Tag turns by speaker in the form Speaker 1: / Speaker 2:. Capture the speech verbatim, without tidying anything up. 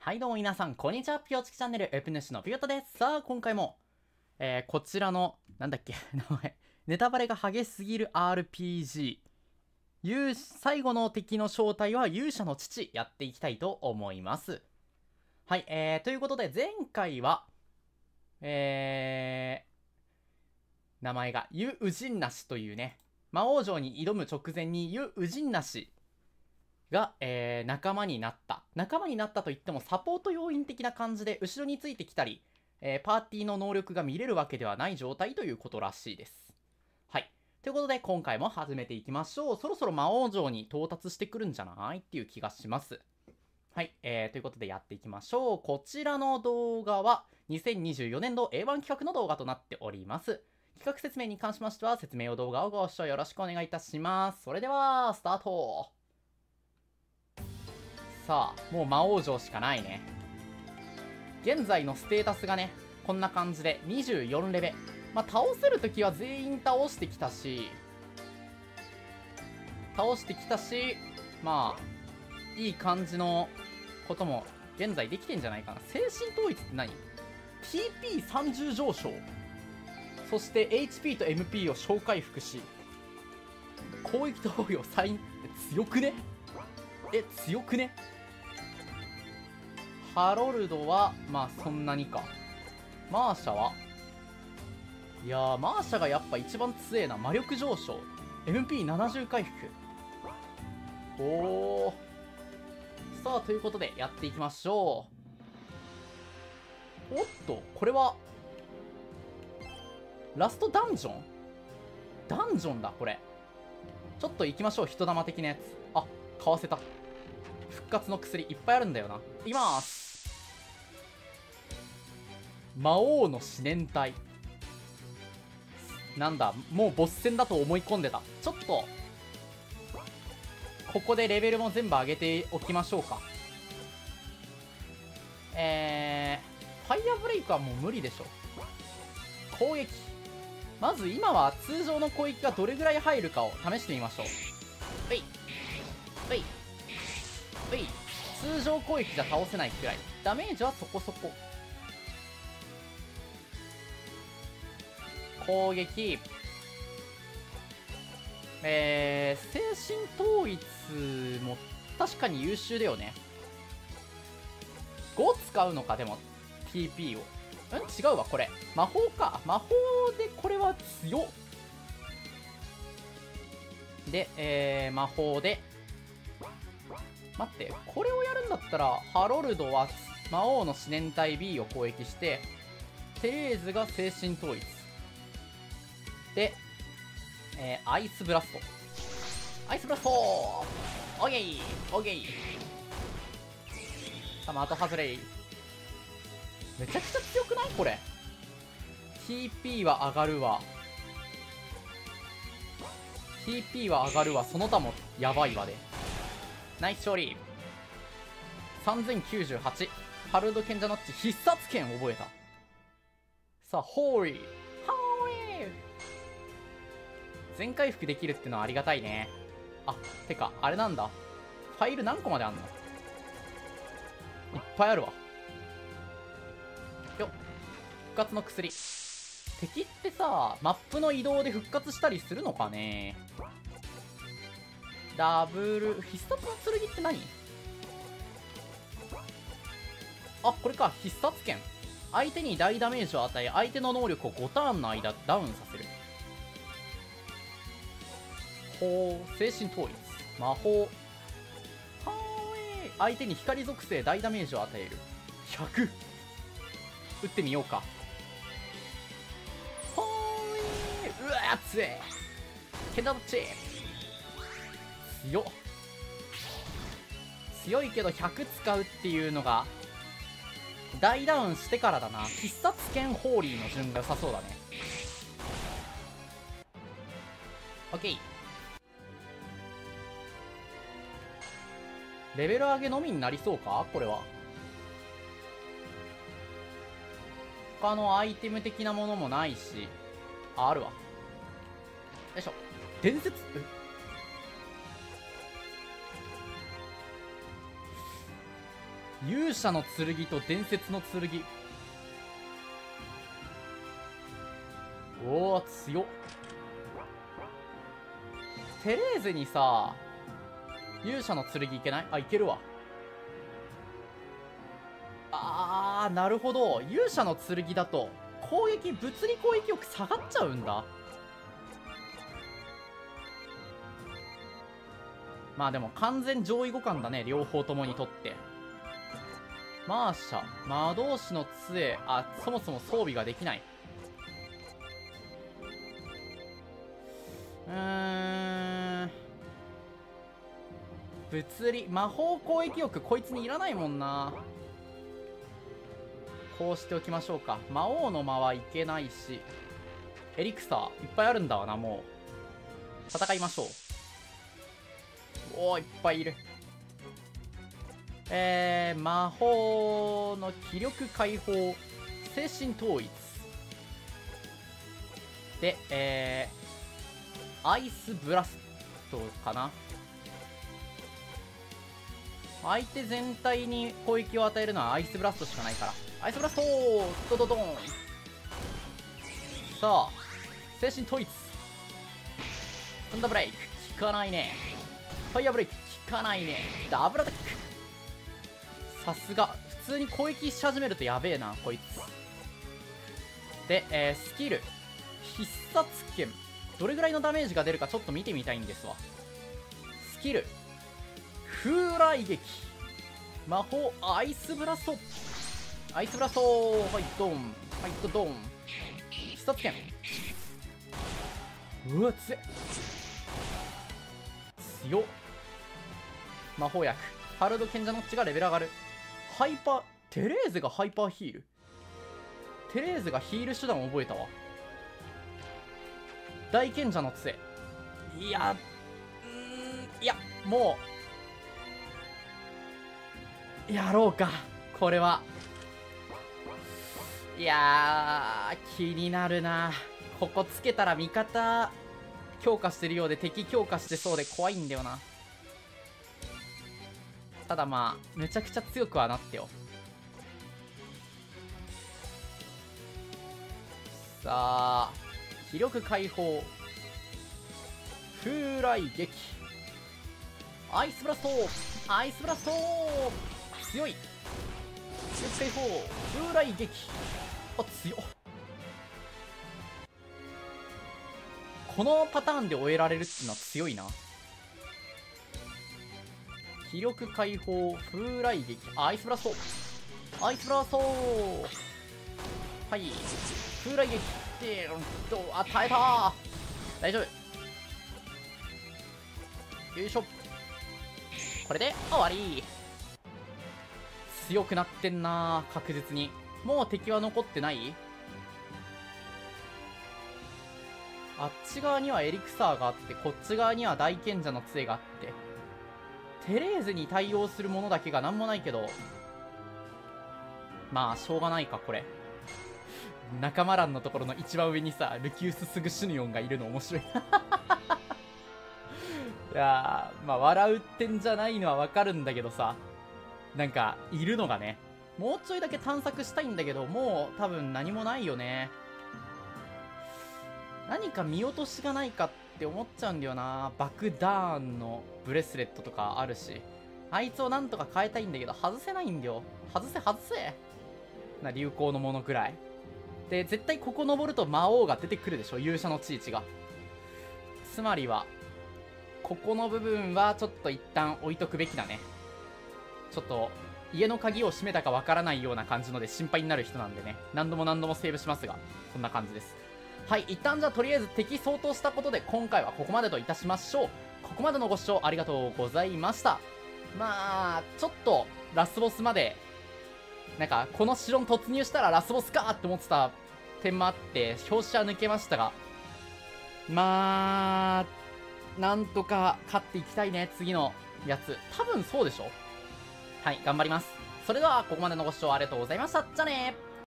Speaker 1: はいどうも皆さん、こんにちは。ピオチキチャンネル、エプ主のピオタです。さあ、今回も、えー、こちらの、なんだっけ、名前、ネタバレが激しすぎる アールピージー、勇最後の敵の正体は勇者の父、やっていきたいと思います。はい、えー、ということで、前回は、えー、名前が、ユ・ウジンナシというね、魔王城に挑む直前にユ・ウジンナシが、えー、仲間になった。仲間になったといってもサポート要員的な感じで後ろについてきたり、えー、パーティーの能力が見れるわけではない状態ということらしいです。はい。ということで今回も始めていきましょう。そろそろ魔王城に到達してくるんじゃないっていう気がします。はい、えー、ということでやっていきましょう。こちらの動画はにせんにじゅうよねん度 エーワン 企画の動画となっております。企画説明に関しましては説明用動画をご視聴よろしくお願いいたします。それでは、スタート。さあ、もう魔王城しかないね。現在のステータスがね、こんな感じでにじゅうよんレベ。まあ、倒せるときは全員倒してきたし、倒してきたし、まあ、いい感じのことも現在できてんじゃないかな。精神統一って何？ ティーピーさんじゅう 上昇。そして エイチピー と エムピー を小回復し、攻撃と防御サインって強くね？え、強くね？ハロルドは、まあそんなにか。マーシャはいやー、マーシャがやっぱ一番強えな。魔力上昇。エムピーななじゅう 回復。おー。さあ、ということでやっていきましょう。おっと、これは、ラストダンジョン？ダンジョンだ、これ。ちょっと行きましょう、人玉的なやつ。あ、買わせた。復活の薬いっぱいあるんだよな。いきまーす。魔王の思念体。なんだ、もうボス戦だと思い込んでた。ちょっと、ここでレベルも全部上げておきましょうか。えー、ファイヤーブレイクはもう無理でしょ。攻撃。まず今は通常の攻撃がどれぐらい入るかを試してみましょう。うい。うい。うい。通常攻撃じゃ倒せないくらい。ダメージはそこそこ。攻撃。えー、精神統一も確かに優秀だよね。ご使うのか、でも ティーピー を。ん違うわ、これ魔法か。魔法でこれは強っ。で、えー、魔法で待って、これをやるんだったらハロルドは魔王の思念体 B を攻撃して、テレーズが精神統一で、えー、アイスブラスト。アイスブラストオーケーオーケー。さあ、的外れ。めちゃくちゃ強くないこれ。 ティーピー は上がるわ。 ティーピー は上がるわ。その他もやばいわで。ナイス勝利。さんぜんきゅうじゅうはち。ハルド賢者ノッチ必殺剣覚えた。さあ、ホーリー全回復できるってのはありがたいね。あ、てか、あれなんだ。ファイル何個まであんの？いっぱいあるわ。よっ。復活の薬。敵ってさ、マップの移動で復活したりするのかね？ダブル、必殺の剣って何？あ、これか。必殺剣。相手に大ダメージを与え、相手の能力をごターンの間ダウンさせる。ほう、精神統一。魔法。はーい。相手に光属性大ダメージを与える。ひゃく。打ってみようか。ほーい。うわー、強い。ケンダどっち強っ。強いけどひゃく使うっていうのが、大ダウンしてからだな。必殺剣ホーリーの順が良さそうだね。オッケー。レベル上げのみになりそうかこれは。他のアイテム的なものもないし。あ、あるわ。よいしょ。伝説え勇者の剣と伝説の剣。おお強っ。テレーゼにさ勇者の剣いけない？あ、いけるわ。あー、なるほど。勇者の剣だと攻撃、物理攻撃力下がっちゃうんだ。まあでも完全上位互換だね、両方ともにとって。マーシャ、魔導士の杖、あ、そもそも装備ができない。うーん、物理、魔法攻撃力こいつにいらないもんな。こうしておきましょうか。魔王の間はいけないし、エリクサーいっぱいあるんだわな。もう戦いましょう。おお、いっぱいいる。えー、魔法の気力解放、精神統一で、えー、アイスブラストかな。相手全体に攻撃を与えるのはアイスブラストしかないから、アイスブラストドドドン。さあ、精神統一、サンダーブレイク効かないね。ファイヤーブレイク効かないね。ダブルアタック、さすが。普通に攻撃し始めるとやべえなこいつで、えー、スキル必殺剣、どれぐらいのダメージが出るかちょっと見てみたいんですわ。スキル風雷撃、魔法アイスブラスト、アイスブラスト、はいドン、はいドン、必殺剣、うわ強っ強っ。魔法薬ハルド賢者ノッチがレベル上がる。ハイパー、テレーゼがハイパーヒール、テレーゼがヒール手段を覚えたわ。大賢者の杖、いやうーん、いやもうやろうかこれは。いやー気になるな。ここつけたら味方強化してるようで敵強化してそうで怖いんだよな。ただまあめちゃくちゃ強くはなってよ。さあ、気力解放、風雷撃、アイスブラスト、アイスブラスト強い。気力解放、風雷撃、あ強っ。このパターンで終えられるっていうのは強いな。気力解放、風雷撃、アイスブラスト、アイスブラスト、はい、風雷撃で与えた。大丈夫、よいしょ。これで終わり。強くなってんな確実に。もう敵は残ってない。あっち側にはエリクサーがあって、こっち側には大賢者の杖があって、テレーゼに対応するものだけが何もないけど、まあしょうがないかこれ。仲間欄のところの一番上にさ、ルキウス・スグシュニオンがいるの面白い。いやー、まあ笑うってんじゃないのはわかるんだけどさ、なんかいるのがね、もうちょいだけ探索したいんだけど、もう多分何もないよね。何か見落としがないかって思っちゃうんだよな。バクダーンのブレスレットとかあるし、あいつをなんとか変えたいんだけど外せないんだよ。外せ外せな、流行のものぐらいで。絶対ここ登ると魔王が出てくるでしょ、勇者のチーチが。つまりはここの部分はちょっと一旦置いとくべきだね。ちょっと家の鍵を閉めたかわからないような感じので心配になる人なんでね、何度も何度もセーブしますが、そんな感じです。はい、一旦じゃあとりあえず敵相当したことで今回はここまでといたしましょう。ここまでのご視聴ありがとうございました。まあちょっとラスボスまでなんかこの城に突入したらラスボスかって思ってた点もあって表紙は抜けましたが、まあなんとか勝っていきたいね。次のやつ多分そうでしょ。はい、頑張ります。それではここまでのご視聴ありがとうございました。じゃあねー。